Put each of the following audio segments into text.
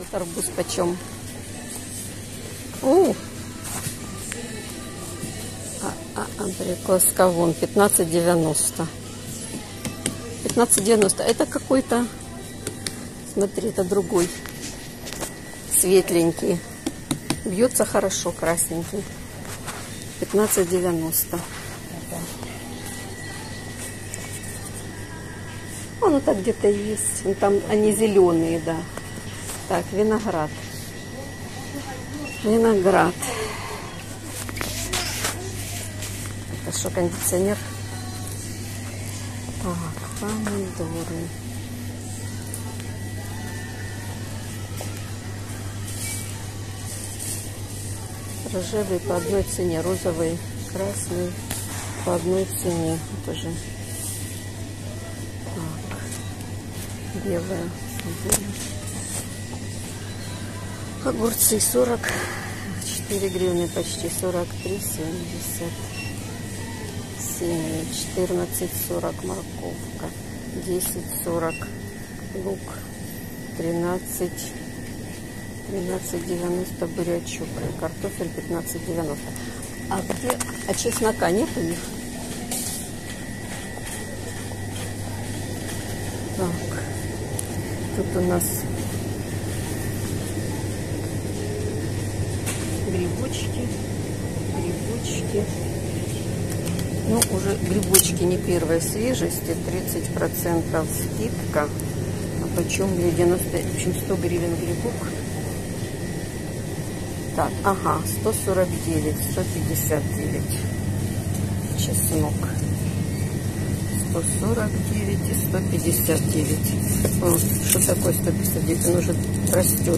Тут арбуз почем? О! Абрикос кавун 15,90. 15,90. Это какой-то, смотри, это другой. Светленький. Бьется хорошо, красненький. 15,90. Он так где-то есть. Там они зеленые, да. Так, виноград. Виноград. Это что, кондиционер? Так, помидоры. Рожевый по одной цене, розовый, красный по одной цене. Тоже. Так, белая. Огурцы 44 гривны, почти 43,70. Синие 14,40 морковка, 10,40 лук, 13,90 бурячок, картофель 15,90. А чеснока нет у них? Так, тут у нас грибочки. Ну, уже грибочки не первой свежести, 30% скидка. А почем 90, в общем, 100 гривен грибок. Так, ага, 149, 159 чеснок. 149 и 159. О, что такое 159? Он уже растет.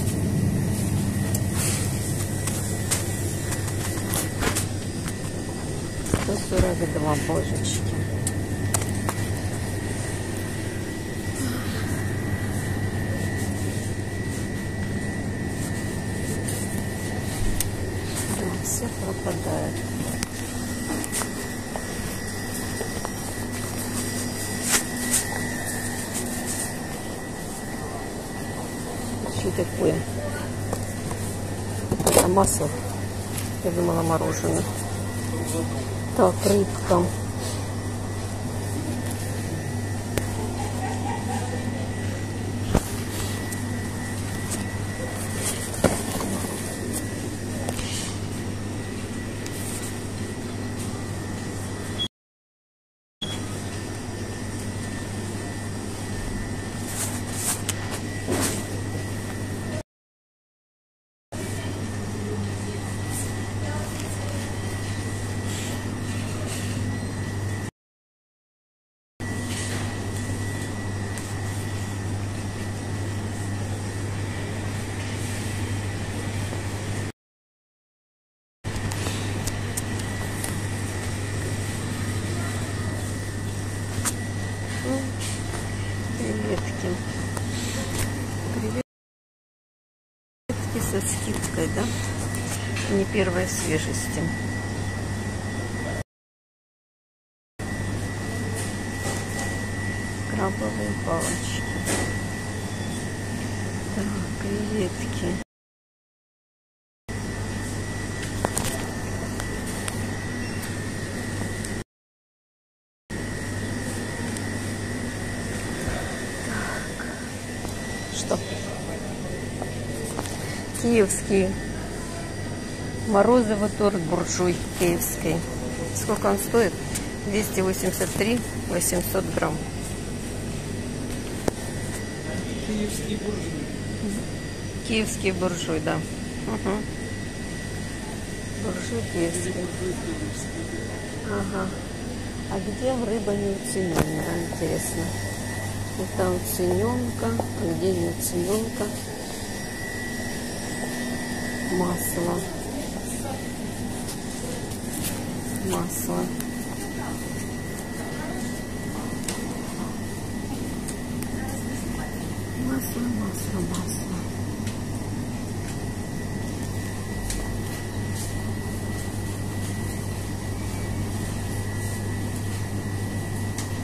142 божечки. Да, все пропадает. Что такое? Это масло. Я думала, мороженое. Так, рыбка. Креветки со скидкой, да? Не первой свежести. Крабовые палочки. Так, креветки. Что? Киевский морозовый торт буржуй киевский. Сколько он стоит? 283 800 грамм. Киевский буржуй. Киевский буржуй, да. Угу. Буржуй киевский. Ага. А где рыба неуцененная? Интересно. Это уцененка. А где неуцененка? Масло. Масло. Масло.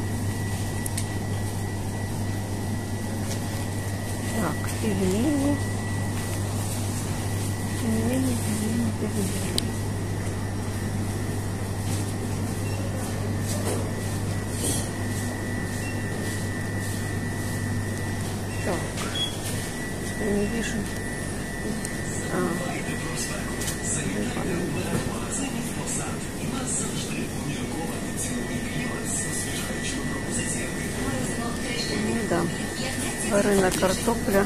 Так, пельмени. Так, я не вижу. Ну да, вареная картопля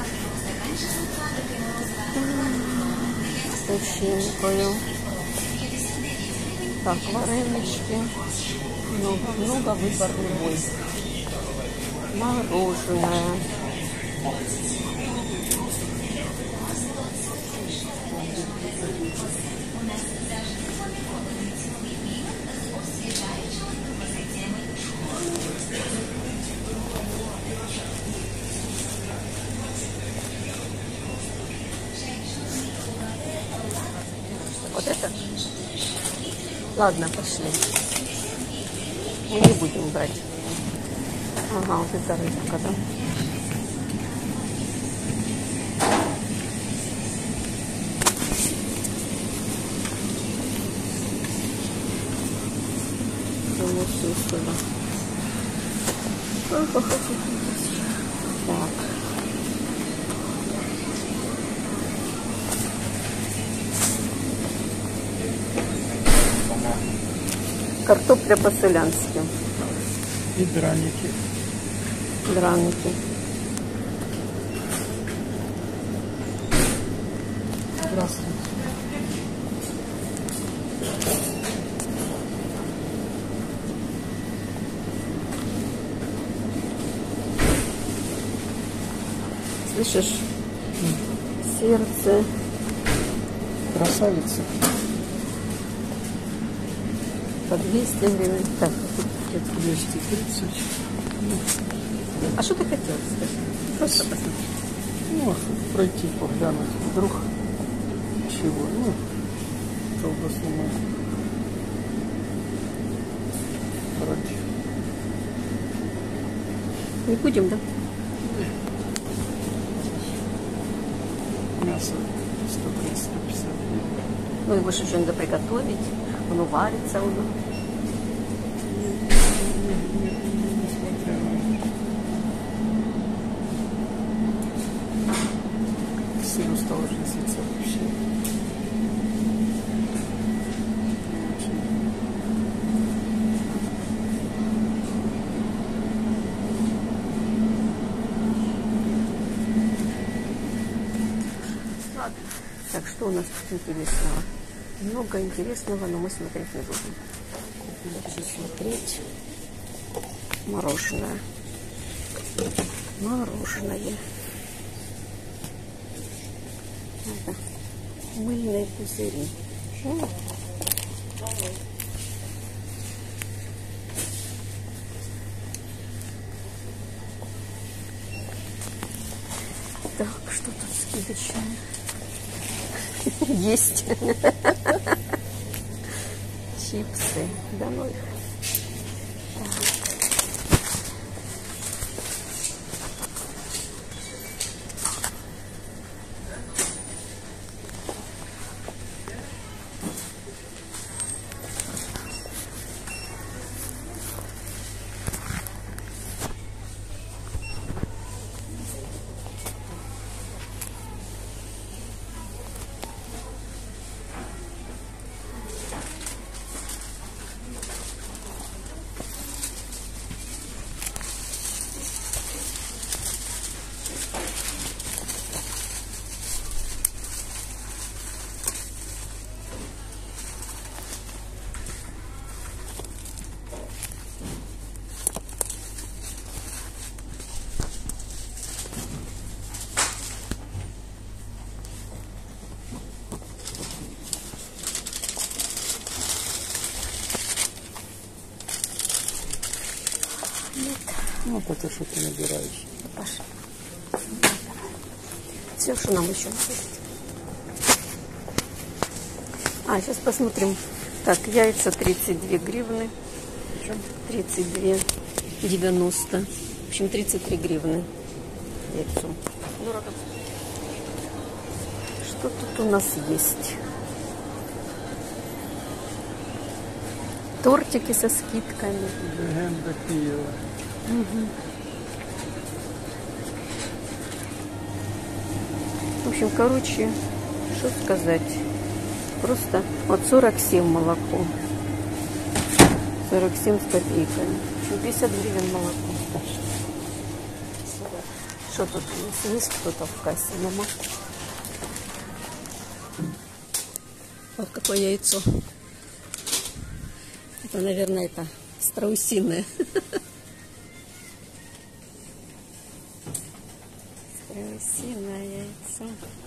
с начинкою. Так, варенички. Много выбор любой. Мороженое. Вот это? Ладно, пошли. Мы не будем брать. Ага, вот это рыбка, да? Так. Картопля по-селянски. И драники. Драники. Здравствуйте. Слышишь? Сердце. Красавица. По 200 гривен. Так, Это 230. а что ты хотел сказать? Просто посмотри. Ну, пройти, поглянуть. Вдруг чего. Ну, колбасу можно. Ради. Не будем, да? Мясо 130-150. Ну, его же надо приготовить. Оно варится, оно. Несмотря на сыру стало жизниться вообще. Ладно. Так, что у нас тут интересного? Много интересного, но мы смотреть не будем. Будем смотреть мороженое. Мороженое. Это мыльные пузыри. Так, что тут скидочное? Есть. Чипсы. Да ну их. Ну, вот это что ты набираешь. Паша. Все, что нам еще надо. А, сейчас посмотрим. Так, яйца 32 гривны. 32,90. В общем, 33 гривны яйцо. Дорого. Что тут у нас есть? тортики со скидками. Легенда Киева. В общем, короче, что сказать. Просто вот 47 молоко. 47 с копейками. В общем, 50 гривен молоко. Что тут у нас? Есть кто-то в кассе? Мама. Вот какое яйцо. Это, наверное, это страусиное. Страусиное яйцо.